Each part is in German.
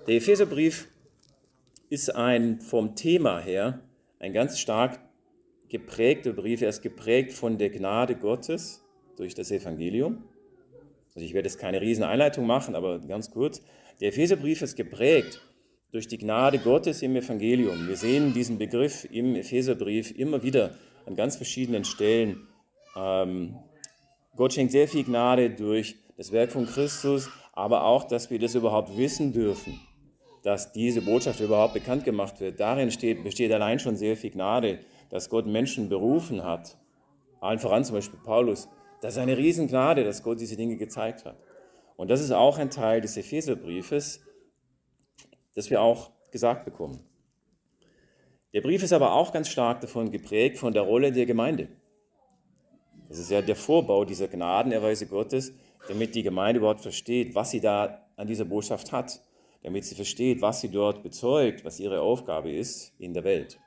Der Epheserbrief ist vom Thema her ein ganz stark geprägter Brief. Er ist geprägt von der Gnade Gottes durch das Evangelium. Also ich werde jetzt keine riesen Einleitung machen, aber ganz kurz. Der Epheserbrief ist geprägt durch die Gnade Gottes im Evangelium. Wir sehen diesen Begriff im Epheserbrief immer wieder an ganz verschiedenen Stellen. Gott schenkt sehr viel Gnade durch das Werk von Christus, aber auch, dass wir das überhaupt wissen dürfen, dass diese Botschaft überhaupt bekannt gemacht wird. Darin besteht allein schon sehr viel Gnade, dass Gott Menschen berufen hat, allen voran zum Beispiel Paulus. Das ist eine Riesengnade, dass Gott diese Dinge gezeigt hat. Und das ist auch ein Teil des Epheserbriefes, das wir auch gesagt bekommen. Der Brief ist aber auch ganz stark davon geprägt, von der Rolle der Gemeinde. Das ist ja der Vorbau dieser Gnadenerweise Gottes, damit die Gemeinde überhaupt versteht, was sie da an dieser Botschaft hat, damit sie versteht, was sie dort bezeugt, was ihre Aufgabe ist in der Welt.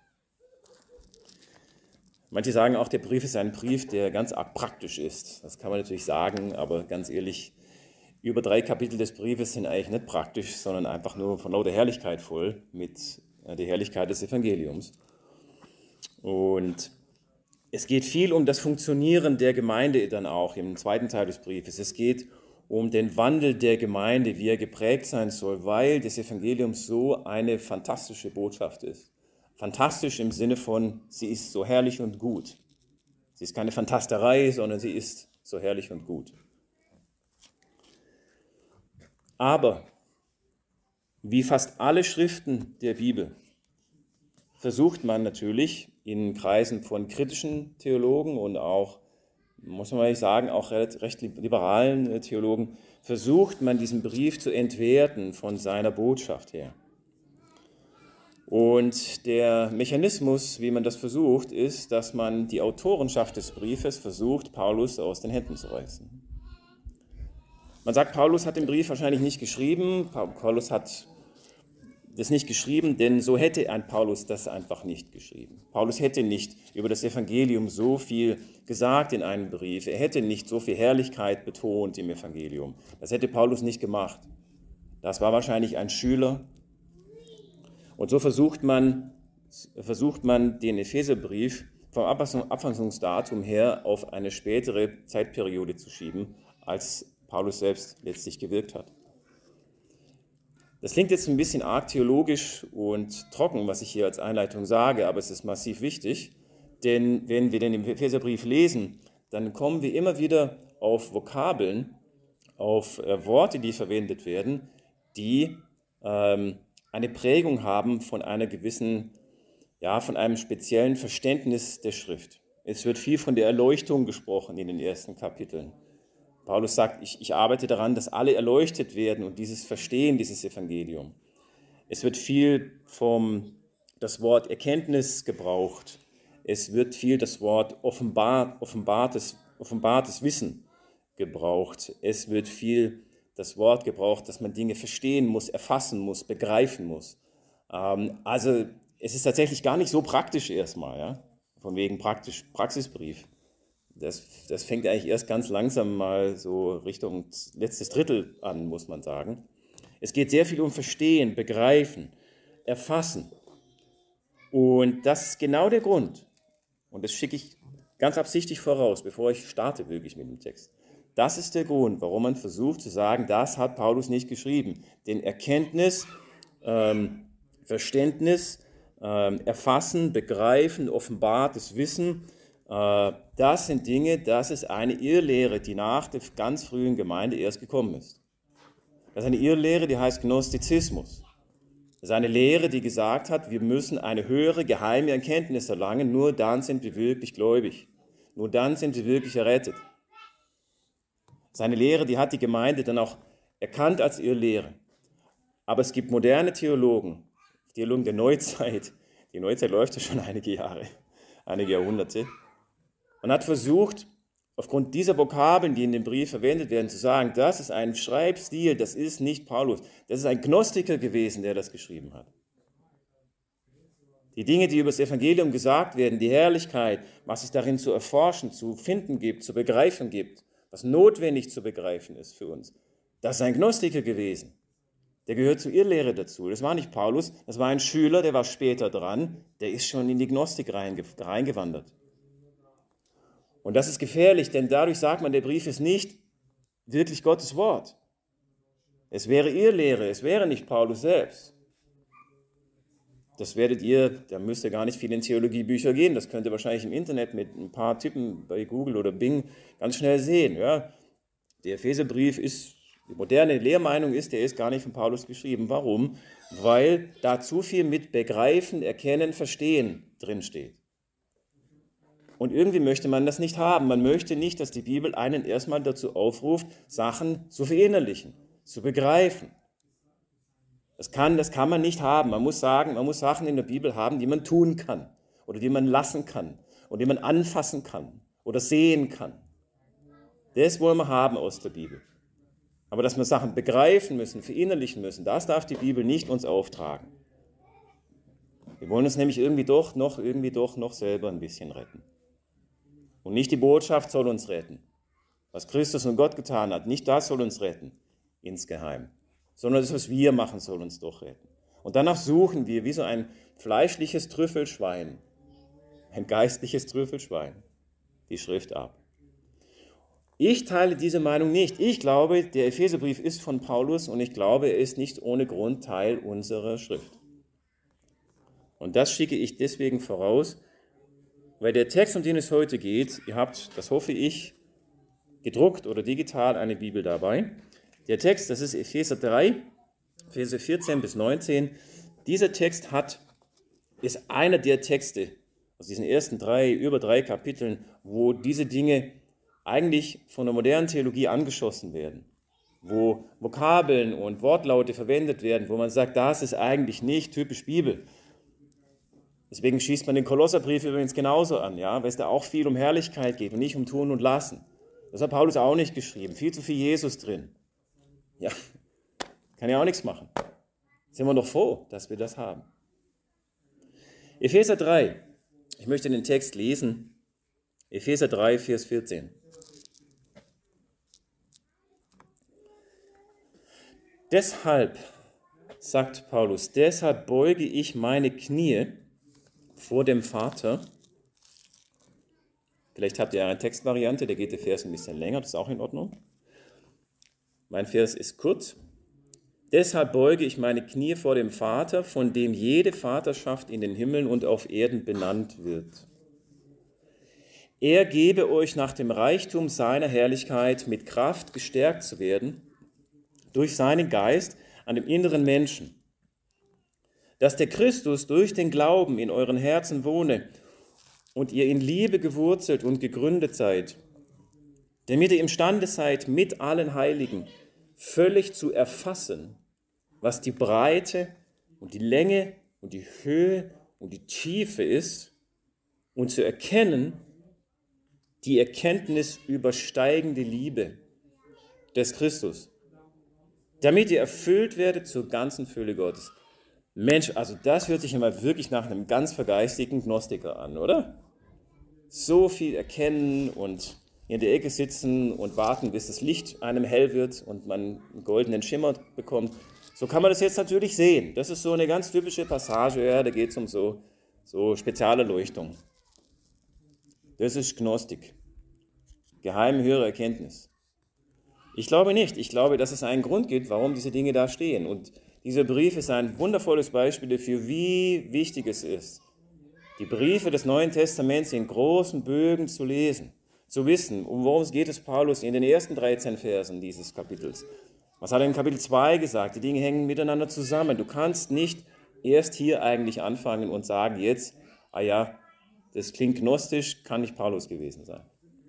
Manche sagen auch, der Brief ist ein Brief, der ganz arg praktisch ist. Das kann man natürlich sagen, aber ganz ehrlich, über 3 Kapitel des Briefes sind eigentlich nicht praktisch, sondern einfach nur von lauter Herrlichkeit voll mit der Herrlichkeit des Evangeliums. Und es geht viel um das Funktionieren der Gemeinde dann auch im zweiten Teil des Briefes. Es geht um den Wandel der Gemeinde, wie er geprägt sein soll, weil das Evangelium so eine fantastische Botschaft ist. Fantastisch im Sinne von, sie ist so herrlich und gut. Sie ist keine Fantasterei, sondern sie ist so herrlich und gut. Aber wie fast alle Schriften der Bibel versucht man natürlich in Kreisen von kritischen Theologen und auch, muss man sagen, auch recht liberalen Theologen, versucht man diesen Brief zu entwerten von seiner Botschaft her. Und der Mechanismus, wie man das versucht, ist, dass man die Autorenschaft des Briefes versucht, Paulus aus den Händen zu reißen. Man sagt, Paulus hat den Brief wahrscheinlich nicht geschrieben. Paulus hat das nicht geschrieben, denn so hätte ein Paulus das einfach nicht geschrieben. Paulus hätte nicht über das Evangelium so viel gesagt in einem Brief. Er hätte nicht so viel Herrlichkeit betont im Evangelium. Das hätte Paulus nicht gemacht. Das war wahrscheinlich ein Schüler. Und so versucht man den Epheserbrief vom Abfassungsdatum her auf eine spätere Zeitperiode zu schieben, als Paulus selbst letztlich gewirkt hat. Das klingt jetzt ein bisschen arg theologisch und trocken, was ich hier als Einleitung sage, aber es ist massiv wichtig, denn wenn wir den Epheserbrief lesen, dann kommen wir immer wieder auf Vokabeln, auf Worte, die verwendet werden, die eine Prägung haben von einer gewissen, von einem speziellen Verständnis der Schrift. Es wird viel von der Erleuchtung gesprochen in den ersten Kapiteln. Paulus sagt, ich arbeite daran, dass alle erleuchtet werden und dieses Verstehen, dieses Evangelium. Es wird viel das Wort Erkenntnis gebraucht. Es wird viel das Wort offenbartes Wissen gebraucht. Es wird viel das Wort gebraucht, dass man Dinge verstehen muss, erfassen muss, begreifen muss. Also es ist tatsächlich gar nicht so praktisch erstmal, ja? Von wegen Praxisbrief. Das fängt eigentlich erst ganz langsam mal so Richtung letztes Drittel an, muss man sagen. Es geht sehr viel um Verstehen, Begreifen, Erfassen. Und das ist genau der Grund. Und das schicke ich ganz absichtlich voraus, bevor ich starte wirklich mit dem Text. Das ist der Grund, warum man versucht zu sagen, das hat Paulus nicht geschrieben. Denn Erkenntnis, Verständnis, Erfassen, Begreifen, offenbartes Wissen, das sind Dinge, das ist eine Irrlehre, die nach der ganz frühen Gemeinde erst gekommen ist. Das ist eine Irrlehre, die heißt Gnostizismus. Das ist eine Lehre, die gesagt hat, wir müssen eine höhere geheime Erkenntnis erlangen, nur dann sind wir wirklich gläubig. Nur dann sind wir wirklich errettet. Das ist eine Lehre, die hat die Gemeinde dann auch erkannt als Irrlehre. Aber es gibt moderne Theologen der Neuzeit. Die Neuzeit läuft ja schon einige Jahre, einige Jahrhunderte. Man hat versucht, aufgrund dieser Vokabeln, die in dem Brief verwendet werden, zu sagen, das ist ein Schreibstil, das ist nicht Paulus. Das ist ein Gnostiker gewesen, der das geschrieben hat. Die Dinge, die über das Evangelium gesagt werden, die Herrlichkeit, was es darin zu erforschen, zu finden gibt, zu begreifen gibt, was notwendig zu begreifen ist für uns, das ist ein Gnostiker gewesen. Der gehört zur Irrlehre dazu. Das war nicht Paulus, das war ein Schüler, der war später dran, der ist schon in die Gnostik reingewandert. Und das ist gefährlich, denn dadurch sagt man, der Brief ist nicht wirklich Gottes Wort. Es wäre Irrlehre, es wäre nicht Paulus selbst. Das werdet ihr, da müsst ihr gar nicht viel in Theologiebücher gehen, das könnt ihr wahrscheinlich im Internet mit ein paar Tippen bei Google oder Bing ganz schnell sehen. Ja. Der Epheserbrief ist, die moderne Lehrmeinung ist, der ist gar nicht von Paulus geschrieben. Warum? Weil da zu viel mit Begreifen, Erkennen, Verstehen drinsteht. Und irgendwie möchte man das nicht haben. Man möchte nicht, dass die Bibel einen erstmal dazu aufruft, Sachen zu verinnerlichen, zu begreifen. Das kann man nicht haben. Man muss sagen, man muss Sachen in der Bibel haben, die man tun kann oder die man lassen kann oder die man anfassen kann oder sehen kann. Das wollen wir haben aus der Bibel. Aber dass wir Sachen begreifen müssen, verinnerlichen müssen, das darf die Bibel nicht uns auftragen. Wir wollen uns nämlich irgendwie doch noch selber ein bisschen retten. Und nicht die Botschaft soll uns retten. Was Christus und Gott getan hat, nicht das soll uns retten, insgeheim. Sondern das, was wir machen, soll uns doch retten. Und danach suchen wir, wie so ein fleischliches Trüffelschwein, ein geistliches Trüffelschwein, die Schrift ab. Ich teile diese Meinung nicht. Ich glaube, der Epheserbrief ist von Paulus und ich glaube, er ist nicht ohne Grund Teil unserer Schrift. Und das schicke ich deswegen voraus, weil der Text, um den es heute geht, ihr habt, das hoffe ich, gedruckt oder digital eine Bibel dabei. Der Text, das ist Epheser 3, Verse 14 bis 19. Dieser Text ist einer der Texte aus diesen ersten über drei Kapiteln, wo diese Dinge eigentlich von der modernen Theologie angeschossen werden, wo Vokabeln und Wortlaute verwendet werden, wo man sagt, das ist eigentlich nicht typisch Bibel. Deswegen schießt man den Kolosserbrief übrigens genauso an, ja, weil es da auch viel um Herrlichkeit geht und nicht um Tun und Lassen. Das hat Paulus auch nicht geschrieben, viel zu viel Jesus drin. Ja, kann ja auch nichts machen. Sind wir doch froh, dass wir das haben. Epheser 3, ich möchte den Text lesen. Epheser 3, Vers 14. Deshalb, sagt Paulus, deshalb beuge ich meine Knie vor dem Vater. Vielleicht habt ihr eine Textvariante, da geht der Vers ein bisschen länger, das ist auch in Ordnung. Mein Vers ist kurz. Deshalb beuge ich meine Knie vor dem Vater, von dem jede Vaterschaft in den Himmeln und auf Erden benannt wird. Er gebe euch nach dem Reichtum seiner Herrlichkeit mit Kraft gestärkt zu werden, durch seinen Geist an dem inneren Menschen, dass der Christus durch den Glauben in euren Herzen wohne und ihr in Liebe gewurzelt und gegründet seid, damit ihr imstande seid, mit allen Heiligen völlig zu erfassen, was die Breite und die Länge und die Höhe und die Tiefe ist und zu erkennen, die Erkenntnis übersteigende Liebe des Christus, damit ihr erfüllt werdet zur ganzen Fülle Gottes. Mensch, also das hört sich immer wirklich nach einem ganz vergeistigten Gnostiker an, oder? So viel erkennen und in der Ecke sitzen und warten, bis das Licht einem hell wird und man einen goldenen Schimmer bekommt. So kann man das jetzt natürlich sehen. Das ist so eine ganz typische Passage, ja, da geht es um so Spezialerleuchtung. Das ist Gnostik. Geheime höhere Erkenntnis. Ich glaube nicht. Ich glaube, dass es einen Grund gibt, warum diese Dinge da stehen. Und dieser Brief ist ein wundervolles Beispiel dafür, wie wichtig es ist, die Briefe des Neuen Testaments in großen Bögen zu lesen, zu wissen, worum es geht es Paulus in den ersten 13 Versen dieses Kapitels. Was hat er in Kapitel 2 gesagt? Die Dinge hängen miteinander zusammen. Du kannst nicht erst hier eigentlich anfangen und sagen jetzt, ah ja, das klingt gnostisch, kann nicht Paulus gewesen sein.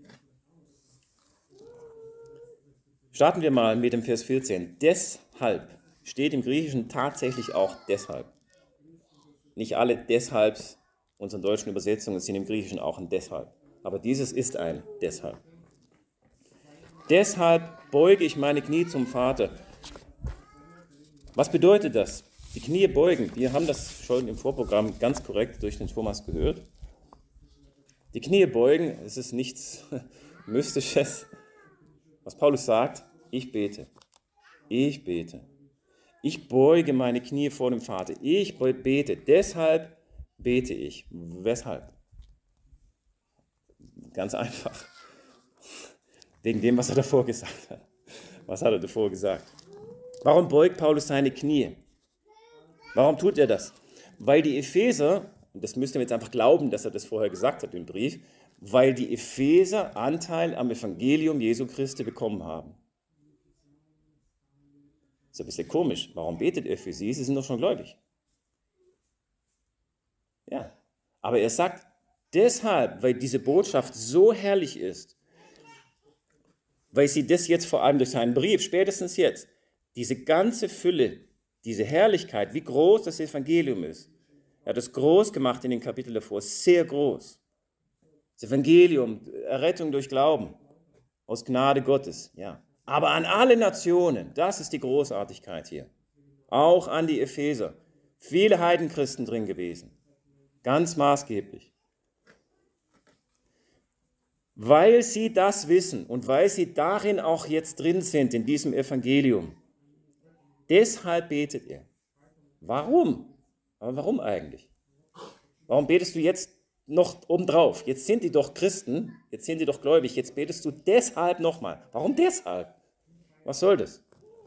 Starten wir mal mit dem Vers 14. Deshalb steht im Griechischen tatsächlich auch deshalb. Nicht alle Deshalbs unseren deutschen Übersetzungen sind im Griechischen auch ein Deshalb. Aber dieses ist ein Deshalb. Deshalb beuge ich meine Knie zum Vater. Was bedeutet das? Die Knie beugen. Wir haben das schon im Vorprogramm ganz korrekt durch den Thomas gehört. Die Knie beugen, es ist nichts Mystisches. Was Paulus sagt, ich bete. Ich bete. Ich beuge meine Knie vor dem Vater. Ich bete. Deshalb bete ich. Weshalb? Ganz einfach. Wegen dem, was er davor gesagt hat. Was hat er davor gesagt? Warum beugt Paulus seine Knie? Warum tut er das? Weil die Epheser, und das müsst ihr jetzt einfach glauben, dass er das vorher gesagt hat im Brief, weil die Epheser Anteil am Evangelium Jesu Christi bekommen haben. Das ist ein bisschen komisch. Warum betet er für sie? Sie sind doch schon gläubig. Ja, aber er sagt deshalb, weil diese Botschaft so herrlich ist, weil sie das jetzt vor allem durch seinen Brief, spätestens jetzt, diese ganze Fülle, diese Herrlichkeit, wie groß das Evangelium ist. Er hat es groß gemacht in den Kapiteln davor, sehr groß. Das Evangelium, Errettung durch Glauben, aus Gnade Gottes, ja. Aber an alle Nationen, das ist die Großartigkeit hier. Auch an die Epheser. Viele Heidenchristen drin gewesen. Ganz maßgeblich. Weil sie das wissen und weil sie darin auch jetzt drin sind, in diesem Evangelium. Deshalb betet er. Warum? Aber warum eigentlich? Warum betest du jetzt noch obendrauf? Jetzt sind die doch Christen, jetzt sind die doch gläubig, jetzt betest du deshalb nochmal. Warum deshalb? Was soll das?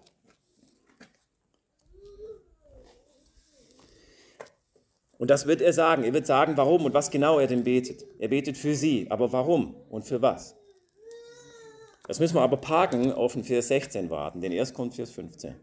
Und das wird er sagen. Er wird sagen, warum und was genau er denn betet. Er betet für sie, aber warum und für was? Das müssen wir aber parken auf den Vers 16 warten, denn erst kommt Vers 15.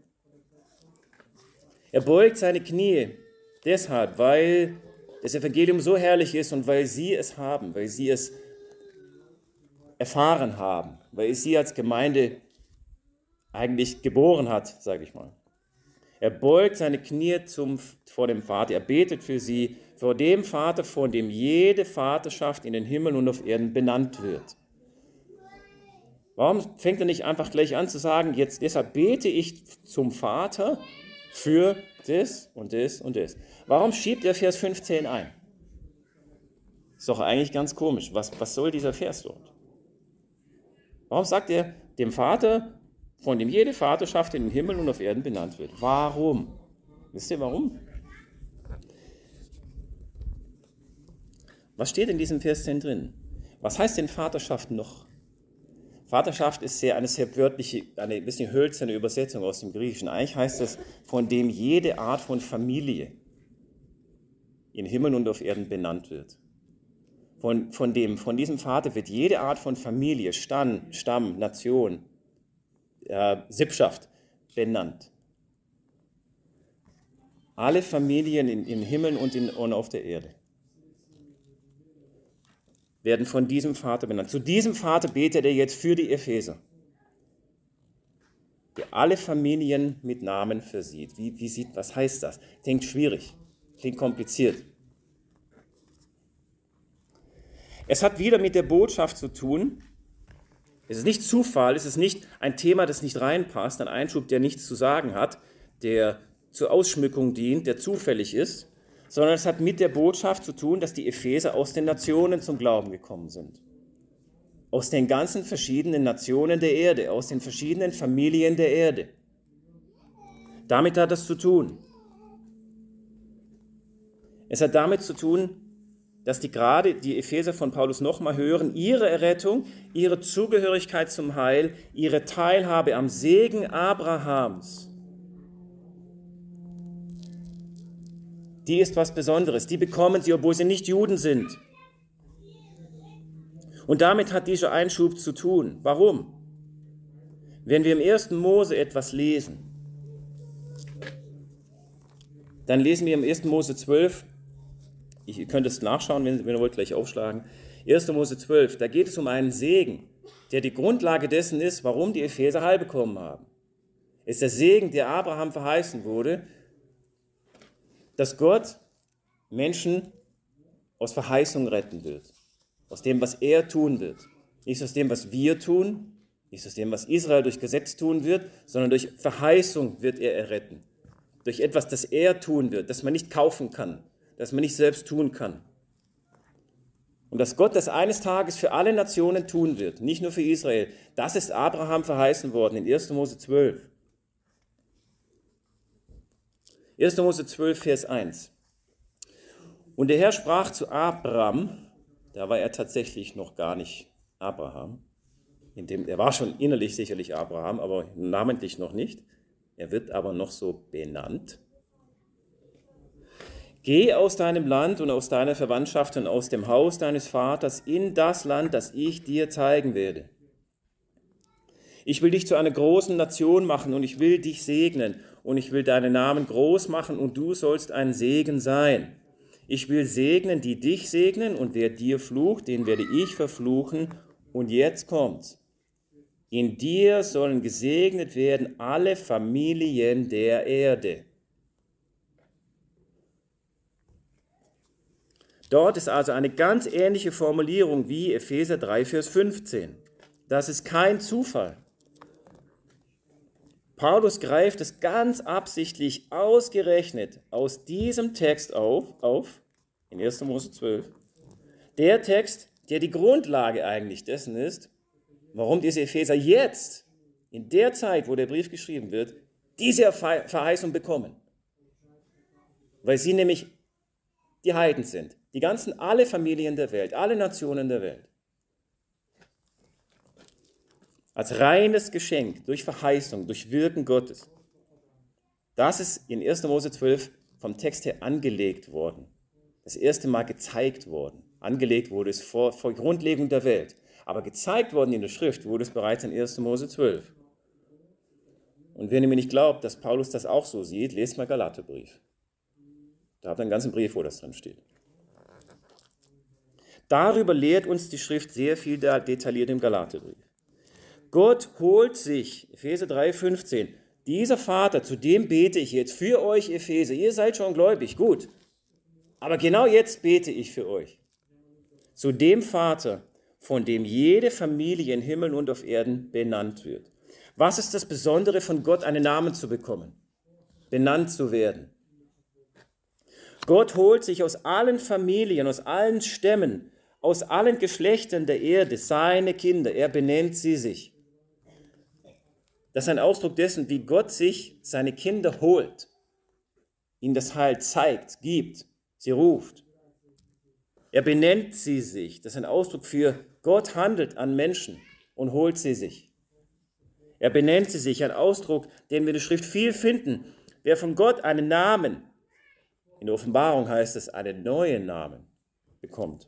Er beugt seine Knie deshalb, weil das Evangelium so herrlich ist und weil sie es haben, weil sie es erfahren haben, weil es sie als Gemeinde eigentlich geboren hat, sage ich mal. Er beugt seine Knie vor dem Vater, er betet für sie, vor dem Vater, von dem jede Vaterschaft in den Himmel und auf Erden benannt wird. Warum fängt er nicht einfach gleich an zu sagen, jetzt deshalb bete ich zum Vater für das und das und das? Warum schiebt er Vers 15 ein? Ist doch eigentlich ganz komisch. Was soll dieser Vers dort? Warum sagt er dem Vater, von dem jede Vaterschaft in den Himmel und auf Erden benannt wird? Warum? Wisst ihr warum? Was steht in diesem Vers denn drin? Was heißt denn Vaterschaft noch? Vaterschaft ist eine sehr wörtliche, eine bisschen hölzerne Übersetzung aus dem Griechischen. Eigentlich heißt es, von dem jede Art von Familie in Himmel und auf Erden benannt wird. Von diesem Vater wird jede Art von Familie, Stamm, Nation, Sippschaft benannt. Alle Familien im Himmel und auf der Erde werden von diesem Vater benannt. Zu diesem Vater betet er jetzt für die Epheser, der alle Familien mit Namen versieht. Was heißt das? Klingt schwierig, klingt kompliziert. Es hat wieder mit der Botschaft zu tun. Es ist nicht Zufall, es ist nicht ein Thema, das nicht reinpasst, ein Einschub, der nichts zu sagen hat, der zur Ausschmückung dient, der zufällig ist, sondern es hat mit der Botschaft zu tun, dass die Epheser aus den Nationen zum Glauben gekommen sind. Aus den ganzen verschiedenen Nationen der Erde, aus den verschiedenen Familien der Erde. Damit hat das zu tun. Es hat damit zu tun, dass gerade die Epheser von Paulus nochmal hören, ihre Errettung, ihre Zugehörigkeit zum Heil, ihre Teilhabe am Segen Abrahams, die ist was Besonderes. Die bekommen sie, obwohl sie nicht Juden sind. Und damit hat dieser Einschub zu tun. Warum? Wenn wir im 1. Mose etwas lesen, dann lesen wir im 1. Mose 12, ihr könnt es nachschauen, wenn ihr wollt, gleich aufschlagen. 1. Mose 12, da geht es um einen Segen, der die Grundlage dessen ist, warum die Epheser Heil bekommen haben. Es ist der Segen, der Abraham verheißen wurde, dass Gott Menschen aus Verheißung retten wird. Aus dem, was er tun wird. Nicht aus dem, was wir tun, nicht aus dem, was Israel durch Gesetz tun wird, sondern durch Verheißung wird er erretten. Durch etwas, das er tun wird, das man nicht kaufen kann, das man nicht selbst tun kann. Und dass Gott das eines Tages für alle Nationen tun wird, nicht nur für Israel, das ist Abraham verheißen worden in 1. Mose 12. 1. Mose 12, Vers 1. Und der Herr sprach zu Abram, da war er tatsächlich noch gar nicht Abraham, er war schon innerlich sicherlich Abraham, aber namentlich noch nicht. Er wird aber noch so benannt. Geh aus deinem Land und aus deiner Verwandtschaft und aus dem Haus deines Vaters in das Land, das ich dir zeigen werde. Ich will dich zu einer großen Nation machen und ich will dich segnen und ich will deinen Namen groß machen und du sollst ein Segen sein. Ich will segnen, die dich segnen und wer dir flucht, den werde ich verfluchen. Und jetzt kommt's. In dir sollen gesegnet werden alle Familien der Erde. Dort ist also eine ganz ähnliche Formulierung wie Epheser 3, Vers 15. Das ist kein Zufall. Paulus greift es ganz absichtlich ausgerechnet aus diesem Text auf in 1. Mose 12. Der Text, der die Grundlage eigentlich dessen ist, warum diese Epheser jetzt, in der Zeit, wo der Brief geschrieben wird, diese Verheißung bekommen. Weil sie nämlich die Heiden sind. Alle Familien der Welt, alle Nationen der Welt. Als reines Geschenk, durch Verheißung, durch Wirken Gottes. Das ist in 1. Mose 12 vom Text her angelegt worden. Das erste Mal gezeigt worden. Angelegt wurde es vor Grundlegung der Welt. Aber gezeigt worden in der Schrift wurde es bereits in 1. Mose 12. Und wenn ihr mir nicht glaubt, dass Paulus das auch so sieht, lest mal Galaterbrief. Da habt ihr einen ganzen Brief, wo das drin steht. Darüber lehrt uns die Schrift sehr viel detailliert im Galaterbrief. Gott holt sich, Epheser 3, 15, dieser Vater, zu dem bete ich jetzt für euch, Epheser. Ihr seid schon gläubig, gut. Aber genau jetzt bete ich für euch. Zu dem Vater, von dem jede Familie in Himmel und auf Erden benannt wird. Was ist das Besondere von Gott, einen Namen zu bekommen? Benannt zu werden. Gott holt sich aus allen Familien, aus allen Stämmen, aus allen Geschlechtern der Erde seine Kinder. Er benennt sie sich. Das ist ein Ausdruck dessen, wie Gott sich seine Kinder holt, ihnen das Heil zeigt, gibt, sie ruft. Er benennt sie sich. Das ist ein Ausdruck für Gott handelt an Menschen und holt sie sich. Er benennt sie sich, ein Ausdruck, den wir in der Schrift viel finden. Wer von Gott einen Namen, in der Offenbarung heißt es, einen neuen Namen bekommt.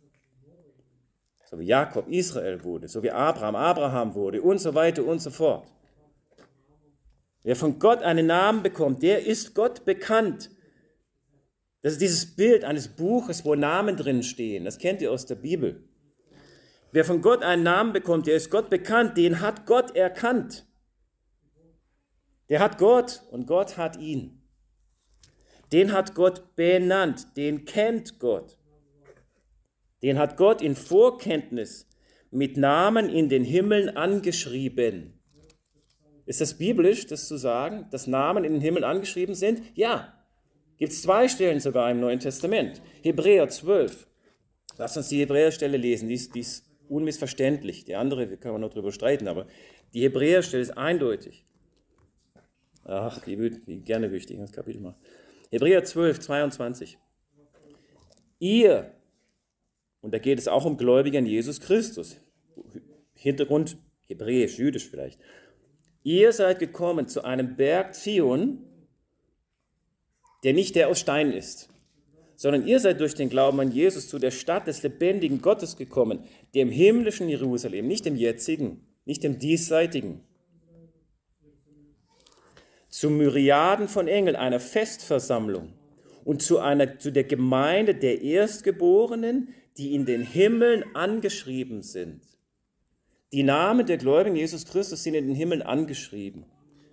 So wie Jakob Israel wurde, so wie Abraham wurde und so weiter und so fort. Wer von Gott einen Namen bekommt, der ist Gott bekannt. Das ist dieses Bild eines Buches, wo Namen drin stehen. Das kennt ihr aus der Bibel. Wer von Gott einen Namen bekommt, der ist Gott bekannt, den hat Gott erkannt. Der hat Gott und Gott hat ihn. Den hat Gott benannt, den kennt Gott. Den hat Gott in Vorkenntnis mit Namen in den Himmeln angeschrieben. Ist das biblisch, das zu sagen, dass Namen in den Himmeln angeschrieben sind? Ja. Gibt es 2 Stellen sogar im Neuen Testament. Hebräer 12. Lasst uns die Hebräerstelle lesen, die ist unmissverständlich. Die andere können wir noch drüber streiten, aber die Hebräerstelle ist eindeutig. Ach, gerne würde ich die ins Kapitel machen. Hebräer 12, 22. Ihr, und da geht es auch um Gläubige an Jesus Christus. Hintergrund hebräisch, jüdisch vielleicht. Ihr seid gekommen zu einem Berg Zion, der nicht der aus Stein ist, sondern ihr seid durch den Glauben an Jesus zu der Stadt des lebendigen Gottes gekommen, dem himmlischen Jerusalem, nicht dem jetzigen, nicht dem diesseitigen. Zu Myriaden von Engeln, einer Festversammlung und zu der Gemeinde der Erstgeborenen, die in den Himmeln angeschrieben sind. Die Namen der Gläubigen Jesus Christus sind in den Himmeln angeschrieben.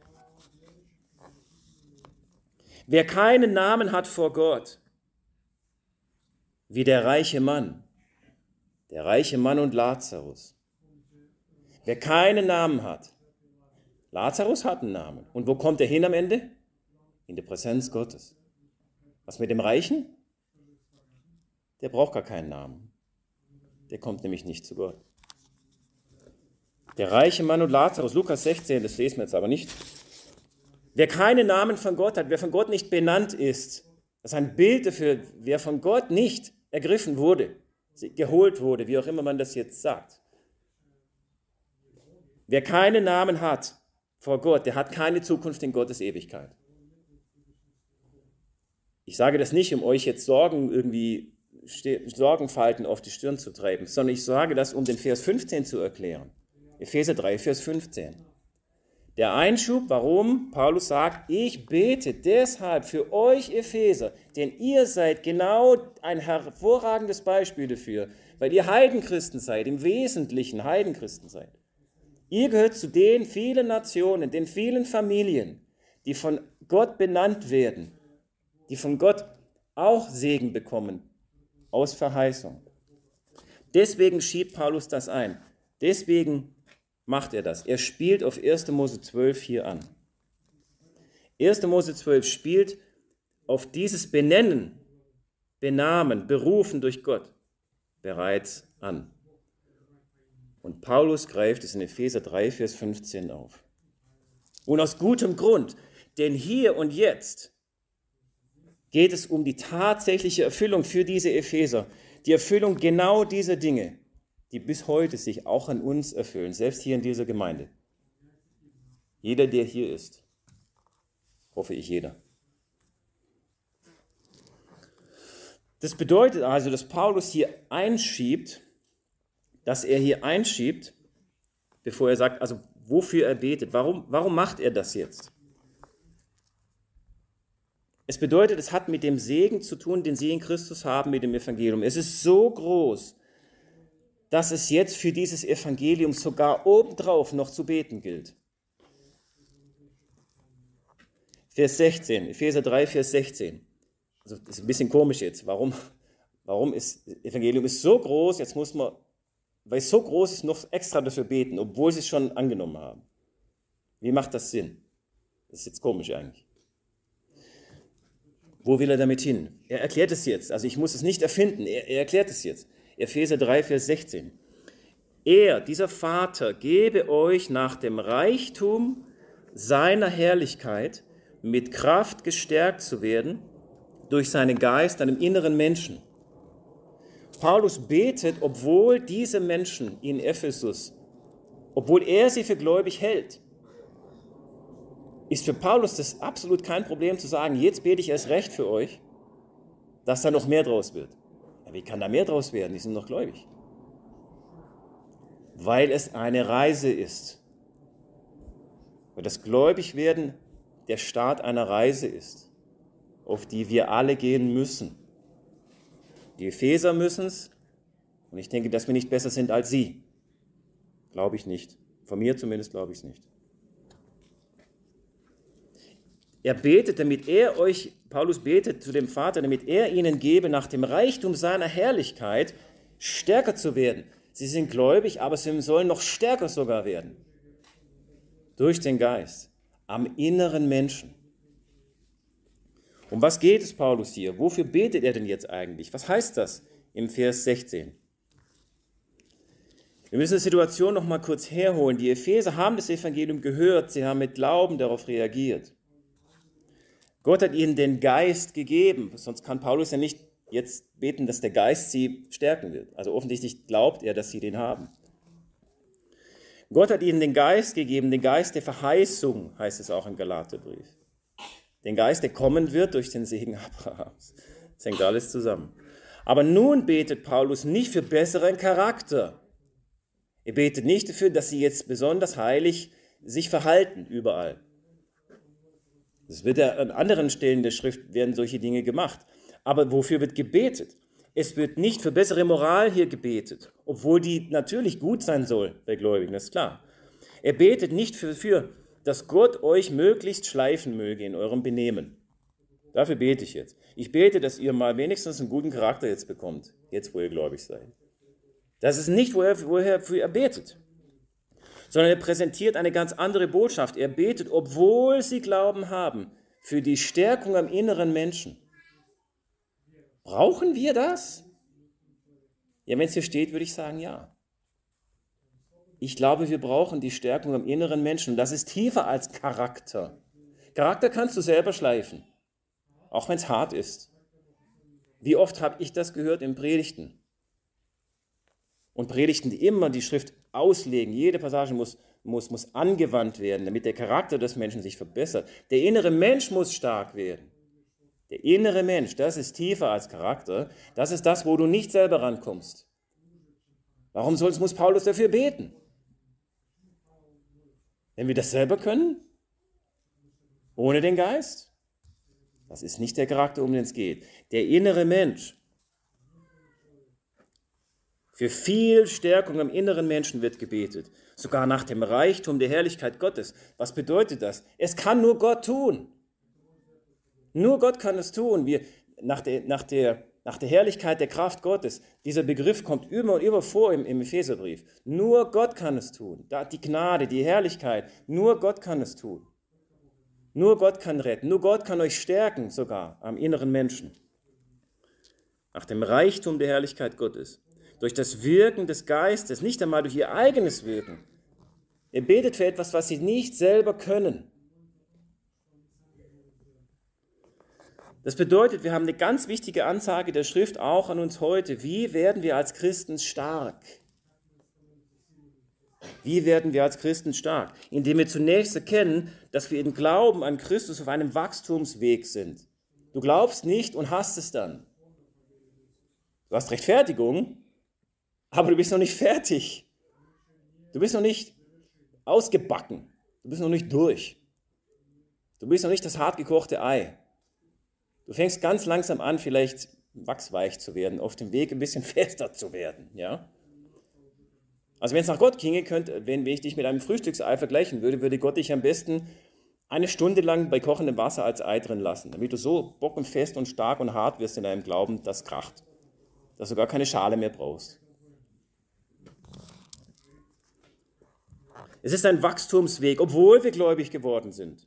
Wer keinen Namen hat vor Gott, wie der reiche Mann und Lazarus. Wer keinen Namen hat, Lazarus hat einen Namen. Und wo kommt er hin am Ende? In die Präsenz Gottes. Was mit dem Reichen? Der braucht gar keinen Namen. Der kommt nämlich nicht zu Gott. Der reiche Mann und Lazarus, Lukas 16, das lesen wir jetzt aber nicht. Wer keinen Namen von Gott hat, wer von Gott nicht benannt ist, das ist ein Bild dafür, wer von Gott nicht ergriffen wurde, geholt wurde, wie auch immer man das jetzt sagt. Wer keinen Namen hat vor Gott, der hat keine Zukunft in Gottes Ewigkeit. Ich sage das nicht, um euch jetzt Sorgenfalten auf die Stirn zu treiben, sondern ich sage das, um den Vers 15 zu erklären. Epheser 3, Vers 15. Der Einschub, warum Paulus sagt, ich bete deshalb für euch Epheser, denn ihr seid genau ein hervorragendes Beispiel dafür, weil ihr Heidenchristen seid, im Wesentlichen Heidenchristen seid. Ihr gehört zu den vielen Nationen, den vielen Familien, die von Gott benannt werden, die von Gott auch Segen bekommen, aus Verheißung. Deswegen schiebt Paulus das ein. Deswegen macht er das. Er spielt auf 1. Mose 12 hier an. 1. Mose 12 spielt auf dieses Benennen, Benamen, berufen durch Gott bereits an. Und Paulus greift es in Epheser 3, Vers 15 auf. Und aus gutem Grund, denn hier und jetzt geht es um die tatsächliche Erfüllung für diese Epheser, die Erfüllung genau dieser Dinge, die bis heute sich auch an uns erfüllen, selbst hier in dieser Gemeinde. Jeder, der hier ist, hoffe ich jeder. Das bedeutet also, dass Paulus hier einschiebt, bevor er sagt, also wofür er betet. Warum macht er das jetzt? Es bedeutet, es hat mit dem Segen zu tun, den sie in Christus haben, mit dem Evangelium. Es ist so groß, dass es jetzt für dieses Evangelium sogar obendrauf noch zu beten gilt. Vers 16, Epheser 3, Vers 16. Also das ist ein bisschen komisch jetzt. Warum ist das Evangelium ist so groß, jetzt muss man, weil es so groß ist, noch extra dafür beten, obwohl sie es schon angenommen haben. Wie macht das Sinn? Das ist jetzt komisch eigentlich. Wo will er damit hin? Er erklärt es jetzt. Also ich muss es nicht erfinden. Er erklärt es jetzt. Epheser 3, Vers 16. Er, dieser Vater, gebe euch nach dem Reichtum seiner Herrlichkeit mit Kraft gestärkt zu werden durch seinen Geist einem inneren Menschen. Paulus betet, obwohl diese Menschen in Ephesus, obwohl er sie für gläubig hält, ist für Paulus das absolut kein Problem zu sagen, jetzt bete ich erst recht für euch, dass da noch mehr draus wird. Ja, wie kann da mehr draus werden? Die sind noch gläubig. Weil es eine Reise ist. Weil das Gläubigwerden der Start einer Reise ist, auf die wir alle gehen müssen. Die Epheser müssen es, und ich denke, dass wir nicht besser sind als sie. Glaube ich nicht. Von mir zumindest glaube ich es nicht. Er betet, Paulus betet zu dem Vater, damit er ihnen gebe, nach dem Reichtum seiner Herrlichkeit stärker zu werden. Sie sind gläubig, aber sie sollen noch stärker sogar werden. Durch den Geist, am inneren Menschen. Um was geht es Paulus hier? Wofür betet er denn jetzt eigentlich? Was heißt das im Vers 16? Wir müssen die Situation noch mal kurz herholen. Die Epheser haben das Evangelium gehört, sie haben mit Glauben darauf reagiert. Gott hat ihnen den Geist gegeben, sonst kann Paulus ja nicht jetzt beten, dass der Geist sie stärken wird. Also offensichtlich glaubt er, dass sie den haben. Gott hat ihnen den Geist gegeben, den Geist der Verheißung, heißt es auch im Galaterbrief. Den Geist, der kommen wird durch den Segen Abrahams. Das hängt alles zusammen. Aber nun betet Paulus nicht für besseren Charakter. Er betet nicht dafür, dass sie jetzt besonders heilig sich verhalten, überall. Das wird ja an anderen Stellen der Schrift, werden solche Dinge gemacht. Aber wofür wird gebetet? Es wird nicht für bessere Moral hier gebetet, obwohl die natürlich gut sein soll bei Gläubigen, das ist klar. Er betet nicht dafür, dass Gott euch möglichst schleifen möge in eurem Benehmen. Dafür bete ich jetzt. Ich bete, dass ihr mal wenigstens einen guten Charakter jetzt bekommt, jetzt wo ihr gläubig seid. Das ist nicht, wofür er betet, sondern er präsentiert eine ganz andere Botschaft. Er betet, obwohl sie Glauben haben, für die Stärkung am inneren Menschen. Brauchen wir das? Ja, wenn es hier steht, würde ich sagen, ja. Ich glaube, wir brauchen die Stärkung am inneren Menschen. Und das ist tiefer als Charakter. Charakter kannst du selber schleifen, auch wenn es hart ist. Wie oft habe ich das gehört in Predigten? Und Predigten, die immer die Schrift auslegen, jede Passage muss angewandt werden, damit der Charakter des Menschen sich verbessert. Der innere Mensch muss stark werden. Der innere Mensch, das ist tiefer als Charakter. Das ist das, wo du nicht selber rankommst. Warum muss Paulus dafür beten? Wenn wir das selber können? Ohne den Geist? Das ist nicht der Charakter, um den es geht. Der innere Mensch. Für viel Stärkung am inneren Menschen wird gebetet. Sogar nach dem Reichtum der Herrlichkeit Gottes. Was bedeutet das? Es kann nur Gott tun. Nur Gott kann es tun. Nach der Herrlichkeit der Kraft Gottes. Dieser Begriff kommt immer und immer vor im Epheserbrief. Nur Gott kann es tun. Die Gnade, die Herrlichkeit, nur Gott kann es tun. Nur Gott kann retten. Nur Gott kann euch stärken, sogar am inneren Menschen. Nach dem Reichtum der Herrlichkeit Gottes. Durch das Wirken des Geistes, nicht einmal durch ihr eigenes Wirken. Ihr betet für etwas, was sie nicht selber können. Das bedeutet, wir haben eine ganz wichtige Ansage der Schrift auch an uns heute. Wie werden wir als Christen stark? Wie werden wir als Christen stark? Indem wir zunächst erkennen, dass wir im Glauben an Christus auf einem Wachstumsweg sind. Du glaubst nicht und hast es dann. Du hast Rechtfertigung, aber du bist noch nicht fertig. Du bist noch nicht ausgebacken. Du bist noch nicht durch. Du bist noch nicht das hartgekochte Ei. Du fängst ganz langsam an, vielleicht wachsweich zu werden, auf dem Weg ein bisschen fester zu werden. Ja? Also wenn es nach Gott ginge, wenn ich dich mit einem Frühstücksei vergleichen würde, würde Gott dich am besten 1 Stunde lang bei kochendem Wasser als Ei drin lassen, damit du so bockenfest und stark und hart wirst in deinem Glauben, das kracht, dass du gar keine Schale mehr brauchst. Es ist ein Wachstumsweg, obwohl wir gläubig geworden sind.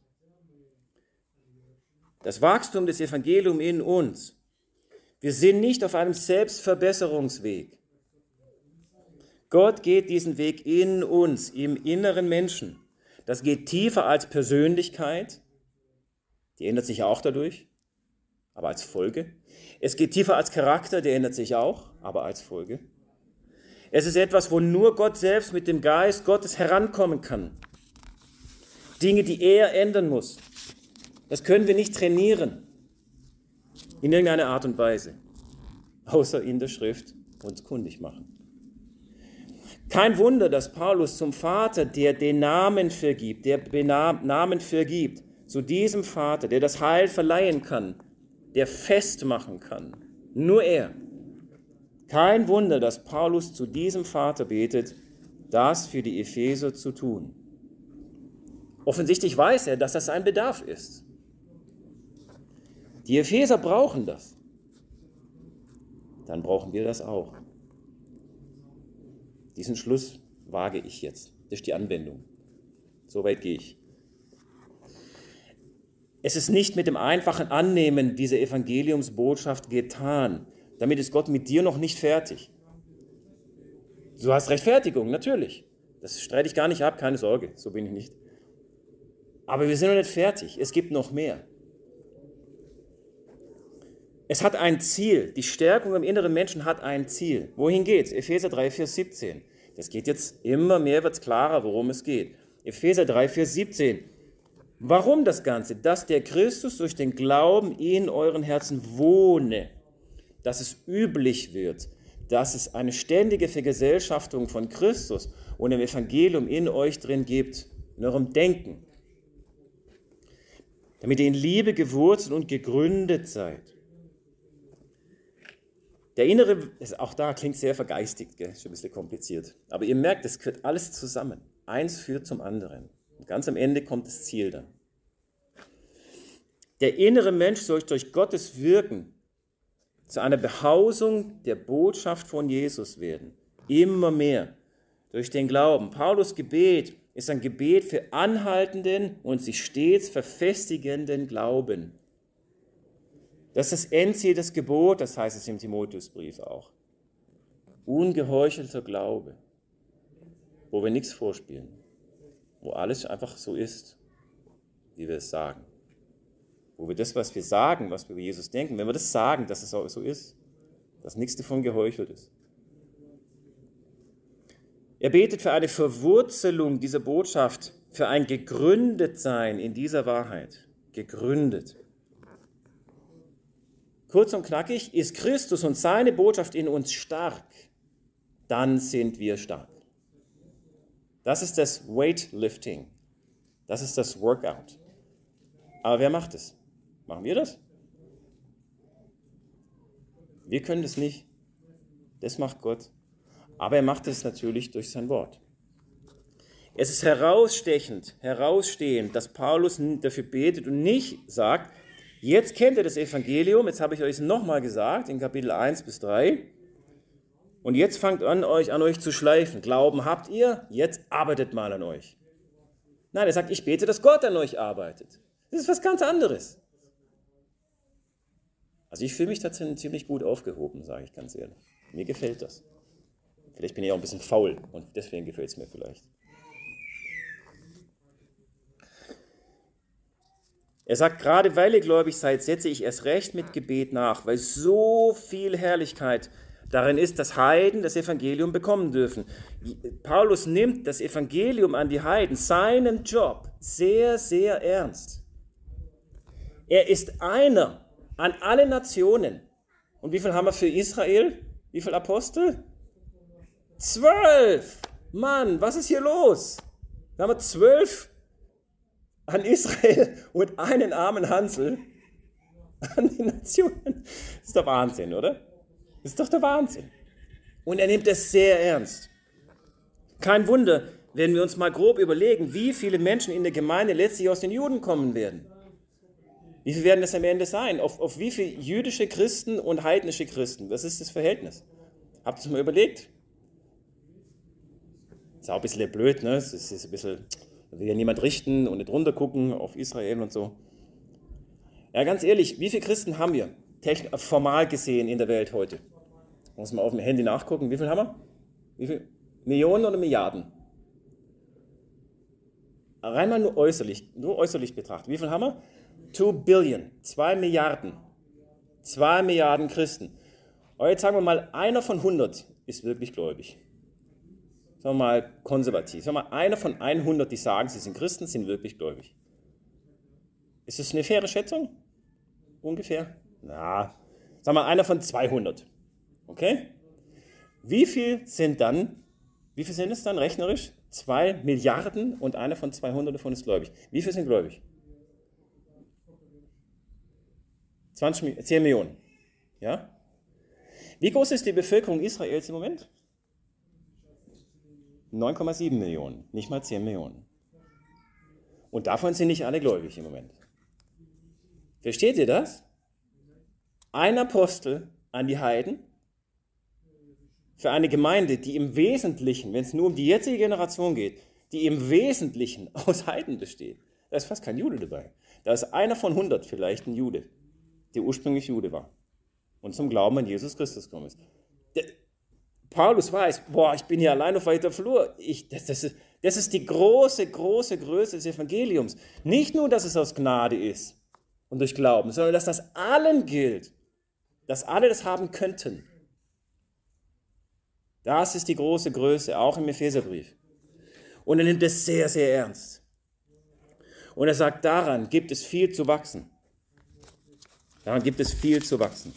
Das Wachstum des Evangeliums in uns. Wir sind nicht auf einem Selbstverbesserungsweg. Gott geht diesen Weg in uns, im inneren Menschen. Das geht tiefer als Persönlichkeit. Die ändert sich auch dadurch, aber als Folge. Es geht tiefer als Charakter, der ändert sich auch, aber als Folge. Es ist etwas, wo nur Gott selbst mit dem Geist Gottes herankommen kann. Dinge, die er ändern muss. Das können wir nicht trainieren, in irgendeiner Art und Weise, außer in der Schrift uns kundig machen. Kein Wunder, dass Paulus zum Vater, der den Namen vergibt, zu diesem Vater, der das Heil verleihen kann, der festmachen kann, nur er. Kein Wunder, dass Paulus zu diesem Vater betet, das für die Epheser zu tun. Offensichtlich weiß er, dass das ein Bedarf ist. Die Epheser brauchen das. Dann brauchen wir das auch. Diesen Schluss wage ich jetzt. Das ist die Anwendung. So weit gehe ich. Es ist nicht mit dem einfachen Annehmen dieser Evangeliumsbotschaft getan. Damit ist Gott mit dir noch nicht fertig. Du hast Rechtfertigung, natürlich. Das streite ich gar nicht ab, keine Sorge, so bin ich nicht. Aber wir sind noch nicht fertig. Es gibt noch mehr. Es hat ein Ziel. Die Stärkung im inneren Menschen hat ein Ziel. Wohin geht's? Epheser 3, Vers 17. Das geht jetzt immer mehr, wird es klarer, worum es geht. Epheser 3, Vers 17. Warum das Ganze? Dass der Christus durch den Glauben in euren Herzen wohne. Dass es üblich wird. Dass es eine ständige Vergesellschaftung von Christus und dem Evangelium in euch drin gibt. In eurem Denken. Damit ihr in Liebe gewurzelt und gegründet seid. Der innere, auch da klingt sehr vergeistigt, gell? Ist schon ein bisschen kompliziert. Aber ihr merkt, es gehört alles zusammen. Eins führt zum anderen. Und ganz am Ende kommt das Ziel dann. Der innere Mensch soll durch Gottes Wirken zu einer Behausung der Botschaft von Jesus werden. Immer mehr. Durch den Glauben. Paulus' Gebet ist ein Gebet für anhaltenden und sich stets verfestigenden Glauben. Das ist das Endziel des Gebots, das heißt es im Timotheusbrief auch. Ungeheuchelter Glaube, wo wir nichts vorspielen, wo alles einfach so ist, wie wir es sagen. wo wir das, was wir sagen, was wir über Jesus denken, wenn wir das sagen, dass es auch so ist, dass nichts davon geheuchelt ist. Er betet für eine Verwurzelung dieser Botschaft, für ein Gegründetsein in dieser Wahrheit. Gegründet. Kurz und knackig, ist Christus und seine Botschaft in uns stark, dann sind wir stark. Das ist das Weightlifting. Das ist das Workout. Aber wer macht es? Machen wir das? Wir können das nicht. Das macht Gott. Aber er macht es natürlich durch sein Wort. Es ist herausstechend, herausstehend, dass Paulus dafür betet und nicht sagt, jetzt kennt ihr das Evangelium, jetzt habe ich euch es nochmal gesagt, in Kapitel 1 bis 3, und jetzt fangt an euch zu schleifen. Glauben habt ihr, jetzt arbeitet mal an euch. Nein, er sagt, ich bete, dass Gott an euch arbeitet. Das ist was ganz anderes. Also ich fühle mich da ziemlich gut aufgehoben, sage ich ganz ehrlich. Mir gefällt das. Vielleicht bin ich auch ein bisschen faul und deswegen gefällt es mir vielleicht. Er sagt, gerade weil ihr gläubig seid, setze ich erst recht mit Gebet nach, weil so viel Herrlichkeit darin ist, dass Heiden das Evangelium bekommen dürfen. Paulus nimmt das Evangelium an die Heiden, seinen Job, sehr, sehr ernst. Er ist einer an alle Nationen. Und wie viel haben wir für Israel? Wie viele Apostel? 12! Mann, was ist hier los? Da haben wir 12 an Israel und einen armen Hansel an die Nationen. Das ist doch Wahnsinn, oder? Das ist doch der Wahnsinn. Und er nimmt es sehr ernst. Kein Wunder, wenn wir uns mal grob überlegen, wie viele Menschen in der Gemeinde letztlich aus den Juden kommen werden. Wie viel werden das am Ende sein? Auf wie viele jüdische Christen und heidnische Christen? Was ist das Verhältnis? Habt ihr es mal überlegt? Ist auch ein bisschen blöd, ne? Es ist ein bisschen, da will ja niemand richten und nicht runtergucken auf Israel und so. Ja, ganz ehrlich, wie viele Christen haben wir formal gesehen in der Welt heute? Muss man auf dem Handy nachgucken. Wie viel haben wir? Wie viel? Millionen oder Milliarden? Rein mal nur äußerlich betrachtet. Wie viel haben wir? 2 Billion, 2 Milliarden. 2 Milliarden Christen. Aber jetzt sagen wir mal, einer von 100 ist wirklich gläubig. Sagen wir mal konservativ. Sagen wir mal, einer von 100, die sagen, sie sind Christen, sind wirklich gläubig. Ist das eine faire Schätzung? Ungefähr? Na, sagen wir einer von 200. Okay? Wie viel sind es dann rechnerisch? 2 Milliarden und einer von 200 davon ist gläubig. Wie viel sind gläubig? 10 Millionen. Ja? Wie groß ist die Bevölkerung Israels im Moment? 9,7 Millionen, nicht mal 10 Millionen. Und davon sind nicht alle gläubig im Moment. Versteht ihr das? Ein Apostel an die Heiden für eine Gemeinde, die im Wesentlichen, wenn es nur um die jetzige Generation geht, die im Wesentlichen aus Heiden besteht. Da ist fast kein Jude dabei. Da ist einer von 100 vielleicht ein Jude, der ursprünglich Jude war und zum Glauben an Jesus Christus gekommen ist. Paulus weiß, ich bin hier allein auf weiter Flur. Das ist die große Größe des Evangeliums. Nicht nur, dass es aus Gnade ist und durch Glauben, sondern dass das allen gilt, dass alle das haben könnten. Das ist die große Größe, auch im Epheserbrief. Und er nimmt es sehr, sehr ernst. Und er sagt, daran gibt es viel zu wachsen. Daran gibt es viel zu wachsen.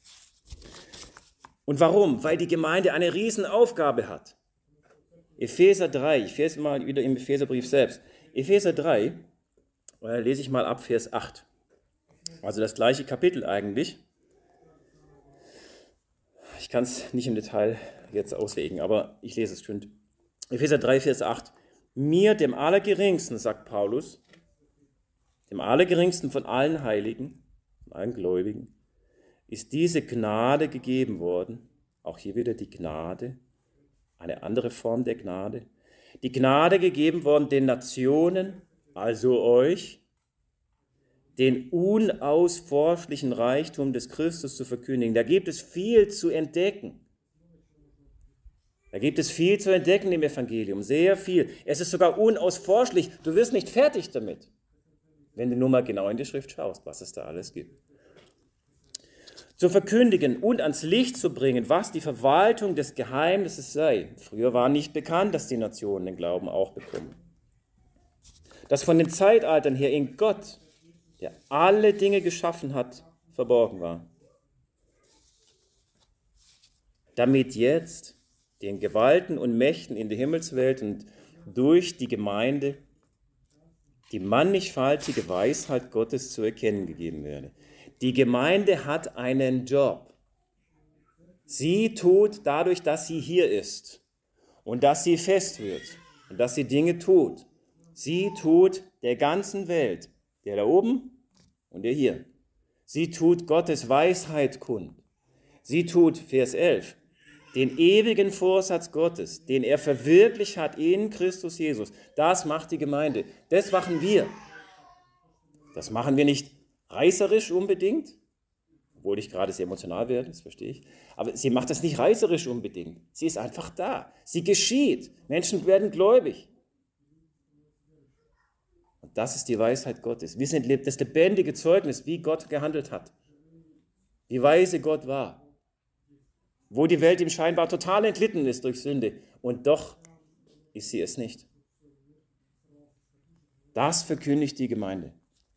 Und warum? Weil die Gemeinde eine Riesenaufgabe hat. Epheser 3, ich lese mal wieder im Epheserbrief selbst. Epheser 3, lese ich mal ab Vers 8. Also das gleiche Kapitel eigentlich. Ich kann es nicht im Detail jetzt auslegen, aber ich lese es schon. Epheser 3, Vers 8. Mir, dem Allergeringsten, sagt Paulus, dem Allergeringsten von allen Heiligen, von allen Gläubigen, ist diese Gnade gegeben worden, auch hier wieder die Gnade, eine andere Form der Gnade, die Gnade gegeben worden den Nationen, also euch, den unausforschlichen Reichtum des Christus zu verkündigen. Da gibt es viel zu entdecken. Da gibt es viel zu entdecken im Evangelium, sehr viel. Es ist sogar unausforschlich, du wirst nicht fertig damit. wenn du nur mal genau in die Schrift schaust, was es da alles gibt. Zu verkündigen und ans Licht zu bringen, was die Verwaltung des Geheimnisses sei. Früher war nicht bekannt, dass die Nationen den Glauben auch bekommen. Das von den Zeitaltern her in Gott, der alle Dinge geschaffen hat, verborgen war. Damit jetzt den Gewalten und Mächten in der Himmelswelt und durch die Gemeinde die mannigfaltige Weisheit Gottes zu erkennen gegeben werde. Die Gemeinde hat einen Job. Sie tut dadurch, dass sie hier ist und dass sie fest wird und dass sie Dinge tut. Sie tut der ganzen Welt, der da oben und der hier. Sie tut Gottes Weisheit kund. Sie tut, Vers 11, den ewigen Vorsatz Gottes, den er verwirklicht hat in Christus Jesus. Das macht die Gemeinde. Das machen wir. Das machen wir nicht reißerisch unbedingt, obwohl ich gerade sehr emotional werde, das verstehe ich. Aber sie macht das nicht reißerisch unbedingt. Sie ist einfach da. Sie geschieht. Menschen werden gläubig. Und das ist die Weisheit Gottes. Wir sind das lebendige Zeugnis, wie Gott gehandelt hat. Wie weise Gott war. Wo die Welt ihm scheinbar total entlitten ist durch Sünde. Und doch ist sie es nicht. Das verkündigt die Gemeinde.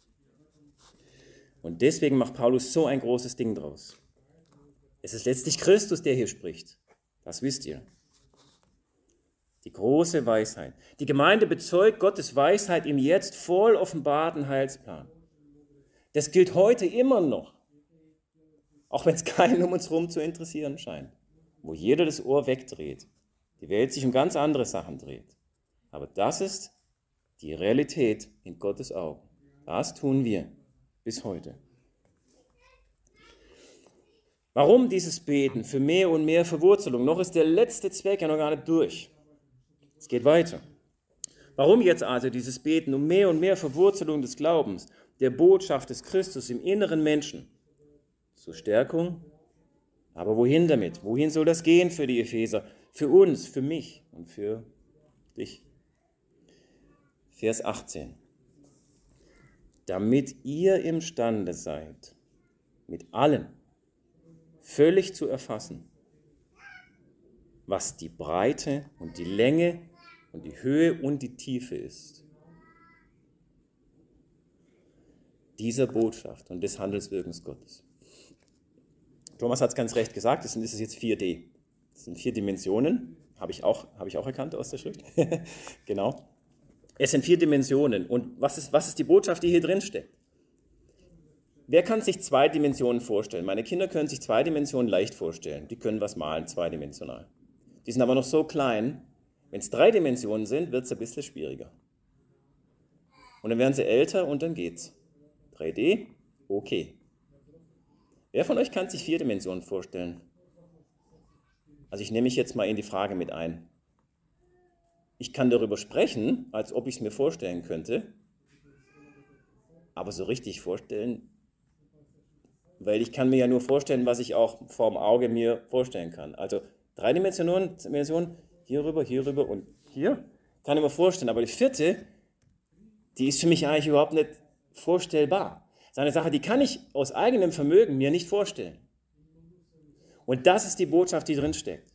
Und deswegen macht Paulus so ein großes Ding draus. Es ist letztlich Christus, der hier spricht. Das wisst ihr. Die große Weisheit. Die Gemeinde bezeugt Gottes Weisheit im jetzt voll offenbarten Heilsplan. Das gilt heute immer noch. Auch wenn es keinen um uns herum zu interessieren scheint. Wo jeder das Ohr wegdreht. Die Welt sich um ganz andere Sachen dreht. Aber das ist die Realität in Gottes Augen. Das tun wir bis heute. Warum dieses Beten für mehr und mehr Verwurzelung? Noch ist der letzte Zweck ja noch gar nicht durch. Es geht weiter. Warum jetzt also dieses Beten um mehr und mehr Verwurzelung des Glaubens, der Botschaft des Christus im inneren Menschen? Zur Stärkung. Aber wohin damit? Wohin soll das gehen für die Epheser? Für uns, für mich und für dich. Vers 18. Damit ihr imstande seid, mit allem völlig zu erfassen, was die Breite und die Länge und die Höhe und die Tiefe ist. Dieser Botschaft und des Handelswirkens Gottes. Thomas hat es ganz recht gesagt, das ist jetzt 4D. Das sind 4 Dimensionen, habe ich auch erkannt aus der Schrift. Genau. Es sind 4 Dimensionen. Und was ist die Botschaft, die hier drin steckt? Wer kann sich 2 Dimensionen vorstellen? Meine Kinder können sich 2 Dimensionen leicht vorstellen. Die können was malen, zweidimensional. Die sind aber noch so klein, wenn es 3 Dimensionen sind, wird es ein bisschen schwieriger. Und dann werden sie älter und dann geht's. 3D, okay. Wer von euch kann sich 4 Dimensionen vorstellen? Also ich nehme mich jetzt mal in die Frage mit ein. Ich kann darüber sprechen, als ob ich es mir vorstellen könnte, aber so richtig vorstellen, weil ich kann mir ja nur vorstellen, was ich auch vorm Auge mir vorstellen kann. Also 3 Dimensionen, hier rüber und hier, kann ich mir vorstellen. Aber die 4, die ist für mich eigentlich überhaupt nicht vorstellbar. Das ist eine Sache, die kann ich aus eigenem Vermögen mir nicht vorstellen. Und das ist die Botschaft, die drin steckt.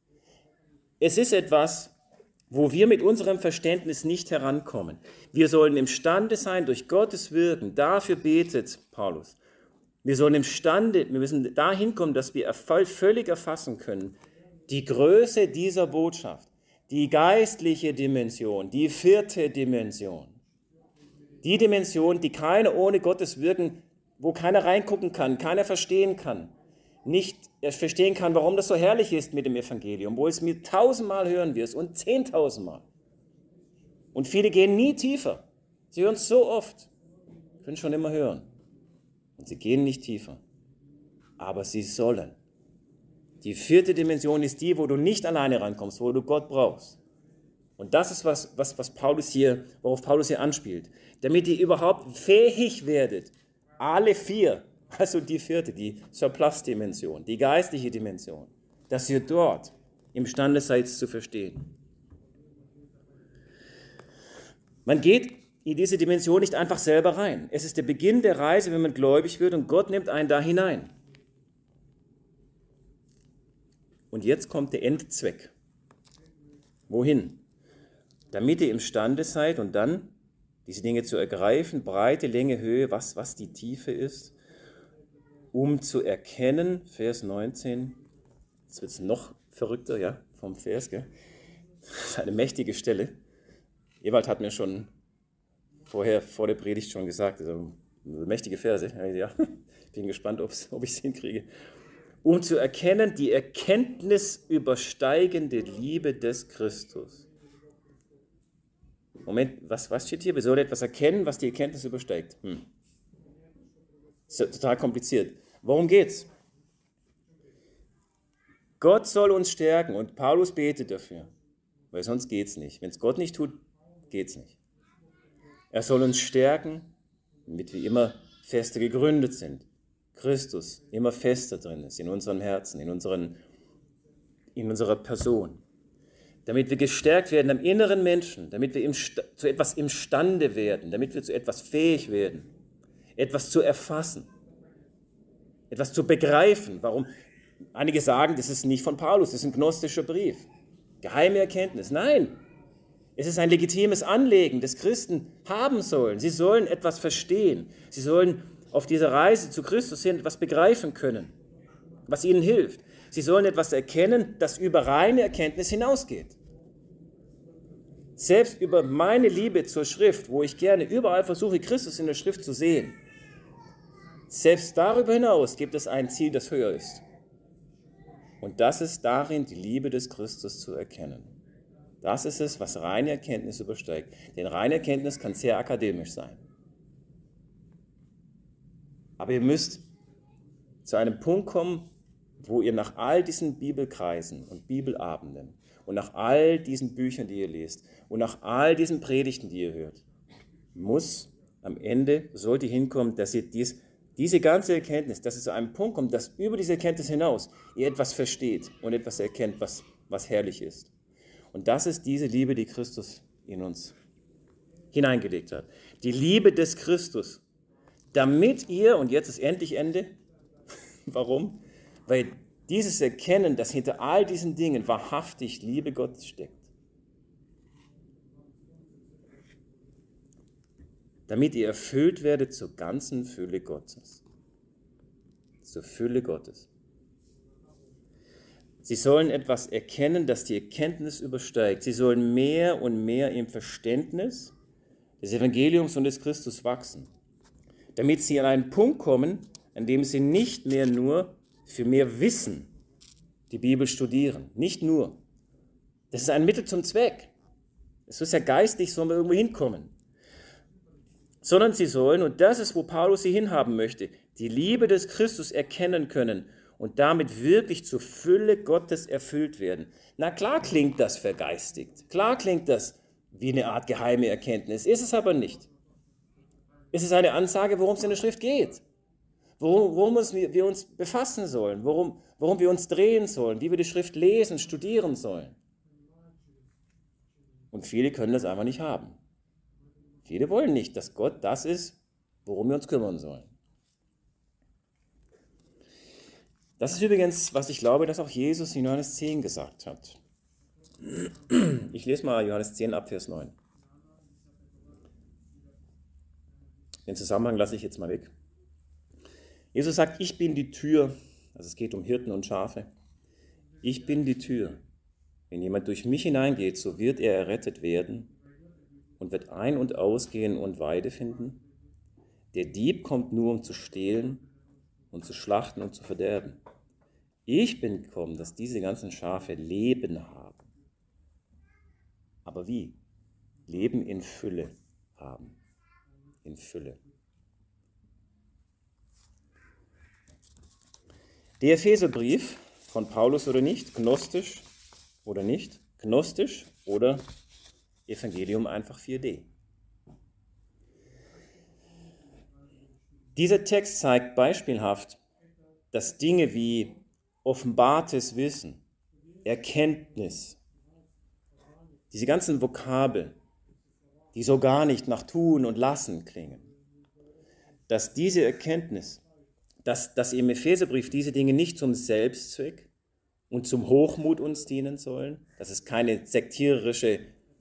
Es ist etwas, wo wir mit unserem Verständnis nicht herankommen. Wir sollen imstande sein, durch Gottes Wirken, dafür betet Paulus, wir müssen dahin kommen, dass wir völlig erfassen können, die Größe dieser Botschaft, die geistliche Dimension, die 4. Dimension. Die Dimension, die keiner ohne Gottes Wirken, wo keiner reingucken kann, keiner verstehen kann, nicht verstehen kann, warum das so herrlich ist mit dem Evangelium, wo es mir 1000-mal hören wirst und 10.000-mal. Und viele gehen nie tiefer. Sie hören es so oft, können schon immer hören. Und sie gehen nicht tiefer. Aber sie sollen. Die 4. Dimension ist die, wo du nicht alleine rankommst, wo du Gott brauchst. Und das ist worauf Paulus hier anspielt. Damit ihr überhaupt fähig werdet, alle 4, also die 4., die Surplus-Dimension, die geistliche Dimension, dass ihr dort imstande seid zu verstehen. Man geht in diese Dimension nicht einfach selber rein. Es ist der Beginn der Reise, wenn man gläubig wird und Gott nimmt einen da hinein. Und jetzt kommt der Endzweck. Wohin? Damit ihr imstande seid und dann diese Dinge zu ergreifen, Breite, Länge, Höhe, was die Tiefe ist, um zu erkennen, Vers 19, jetzt wird es noch verrückter, ja, vom Vers, gell? Das ist eine mächtige Stelle. Ewald hat mir schon vor der Predigt schon gesagt, also mächtige Verse, ja, ich bin gespannt, ob ich es hinkriege. Um zu erkennen, die Erkenntnis übersteigende Liebe des Christus. Moment, was steht hier? Wir sollen etwas erkennen, was die Erkenntnis übersteigt. Ist ja total kompliziert. Worum geht's? Gott soll uns stärken und Paulus betet dafür, weil sonst geht's nicht. Wenn es Gott nicht tut, geht's nicht. Er soll uns stärken, damit wir immer fester gegründet sind. Christus immer fester drin ist in unserem Herzen, in unserer Person. Damit wir gestärkt werden am inneren Menschen, damit wir zu etwas imstande werden, damit wir zu etwas fähig werden, etwas zu erfassen, etwas zu begreifen. Warum? Einige sagen, das ist nicht von Paulus, das ist ein gnostischer Brief. Geheime Erkenntnis. Nein, es ist ein legitimes Anliegen, das Christen haben sollen. Sie sollen etwas verstehen. Sie sollen auf dieser Reise zu Christus hin etwas begreifen können, was ihnen hilft. Sie sollen etwas erkennen, das über reine Erkenntnis hinausgeht. Selbst über meine Liebe zur Schrift, wo ich gerne überall versuche, Christus in der Schrift zu sehen, selbst darüber hinaus gibt es ein Ziel, das höher ist. Und das ist darin, die Liebe des Christus zu erkennen. Das ist es, was reine Erkenntnis übersteigt. Denn reine Erkenntnis kann sehr akademisch sein. Aber ihr müsst zu einem Punkt kommen, wo ihr nach all diesen Bibelkreisen und Bibelabenden und nach all diesen Büchern, die ihr lest und nach all diesen Predigten, die ihr hört, am Ende sollt ihr hinkommen, dass ihr diese ganze Erkenntnis, dass ihr zu einem Punkt kommt, dass über diese Erkenntnis hinaus ihr etwas versteht und etwas erkennt, was herrlich ist. Und das ist diese Liebe, die Christus in uns hineingelegt hat. Die Liebe des Christus. Damit ihr, und jetzt ist endlich Ende, warum? Weil dieses Erkennen, dass hinter all diesen Dingen wahrhaftig Liebe Gottes steckt. Damit ihr erfüllt werdet zur ganzen Fülle Gottes. Zur Fülle Gottes. Sie sollen etwas erkennen, das die Erkenntnis übersteigt. Sie sollen mehr und mehr im Verständnis des Evangeliums und des Christus wachsen. Damit sie an einen Punkt kommen, an dem sie nicht mehr nur für mehr Wissen die Bibel studieren. Nicht nur. Das ist ein Mittel zum Zweck. Es ist ja geistig, sollen wir irgendwo hinkommen. Sondern sie sollen, und das ist, wo Paulus sie hinhaben möchte, die Liebe des Christus erkennen können und damit wirklich zur Fülle Gottes erfüllt werden. Na klar klingt das vergeistigt. Klar klingt das wie eine Art geheime Erkenntnis. Ist es aber nicht. Es ist eine Ansage, worum es in der Schrift geht. Worum wir uns befassen sollen, worum wir uns drehen sollen, wie wir die Schrift lesen, studieren sollen. Und viele können das einfach nicht haben. Viele wollen nicht, dass Gott das ist, worum wir uns kümmern sollen. Das ist übrigens, was ich glaube, dass auch Jesus in Johannes 10 gesagt hat. Ich lese mal Johannes 10 ab Vers 9. Den Zusammenhang lasse ich jetzt mal weg. Jesus sagt, ich bin die Tür. Also es geht um Hirten und Schafe. Ich bin die Tür. Wenn jemand durch mich hineingeht, so wird er errettet werden und wird ein- und ausgehen und Weide finden. Der Dieb kommt nur, um zu stehlen und zu schlachten und zu verderben. Ich bin gekommen, dass diese ganzen Schafe Leben haben. Aber wie? Leben in Fülle haben. In Fülle. Der Epheserbrief von Paulus oder nicht, gnostisch oder nicht, gnostisch oder Evangelium einfach 4D. Dieser Text zeigt beispielhaft, dass Dinge wie offenbartes Wissen, Erkenntnis, diese ganzen Vokabeln, die so gar nicht nach Tun und Lassen klingen, dass diese Erkenntnis, dass im Epheserbrief diese Dinge nicht zum Selbstzweck und zum Hochmut uns dienen sollen, dass es kein sektierischer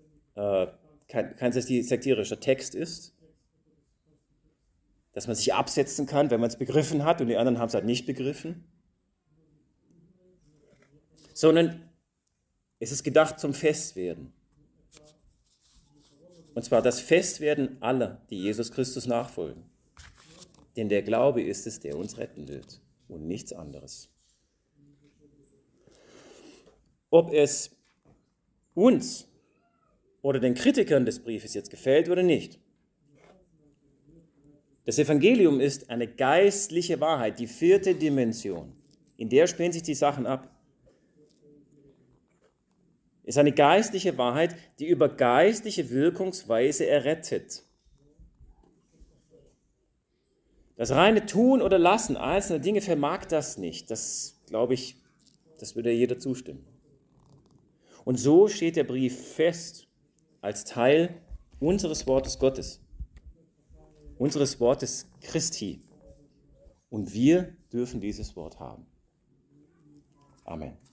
Text ist, dass man sich absetzen kann, wenn man es begriffen hat und die anderen haben es halt nicht begriffen, sondern es ist gedacht zum Festwerden. Und zwar das Festwerden aller, die Jesus Christus nachfolgen. Denn der Glaube ist es, der uns retten wird und nichts anderes. Ob es uns oder den Kritikern des Briefes jetzt gefällt oder nicht, das Evangelium ist eine geistliche Wahrheit, die 4. Dimension. In der spielen sich die Sachen ab. Es ist eine geistliche Wahrheit, die über geistliche Wirkungsweise errettet. Das reine Tun oder Lassen einzelner Dinge vermag das nicht. Das, glaube ich, das würde jeder zustimmen. Und so steht der Brief fest als Teil unseres Wortes Gottes, unseres Wortes Christi. Und wir dürfen dieses Wort haben. Amen.